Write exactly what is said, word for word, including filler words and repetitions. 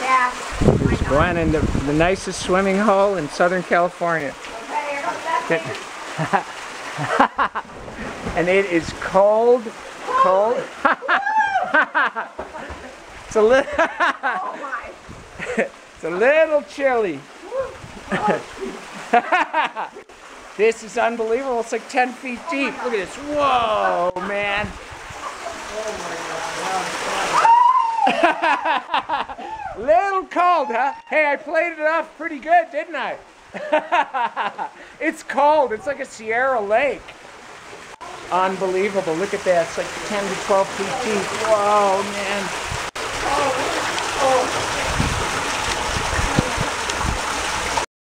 Yeah. Here's Gwen in the, the nicest swimming hole in Southern California. And it is cold, cold. It's a little, it's a little chilly. This is unbelievable. It's like ten feet deep. Look at this. Whoa, man. Little cold, huh? Hey, I played it off pretty good, didn't I? It's cold. It's like a Sierra Lake. Unbelievable. Look at that. It's like ten to twelve feet deep. Whoa, man.